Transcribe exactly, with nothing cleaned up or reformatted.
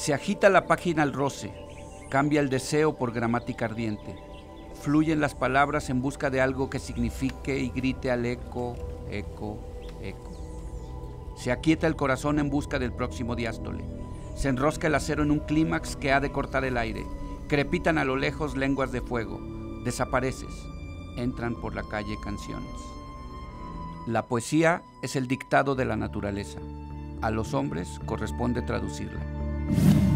Se agita la página al roce, cambia el deseo por gramática ardiente. Fluyen las palabras en busca de algo que signifique y grite al eco, eco, eco. Se aquieta el corazón en busca del próximo diástole. Se enrosca el acero en un clímax que ha de cortar el aire. Crepitan a lo lejos lenguas de fuego. Desapareces. Entran por la calle canciones. La poesía es el dictado de la naturaleza. A los hombres corresponde traducirla.